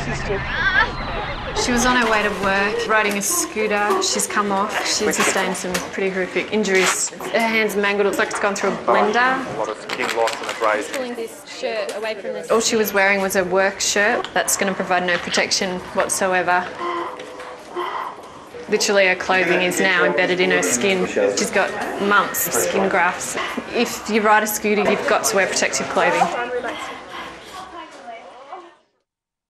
She was on her way to work, riding a scooter. She's come off. She's sustained some pretty horrific injuries. Her hand's mangled. It looks like it's gone through a blender. A lot of skin loss and abrasion. Pulling this shirt away from this. All she was wearing was a work shirt. That's going to provide no protection whatsoever. Literally her clothing is now embedded in her skin. She's got months of skin grafts. If you ride a scooter, you've got to wear protective clothing.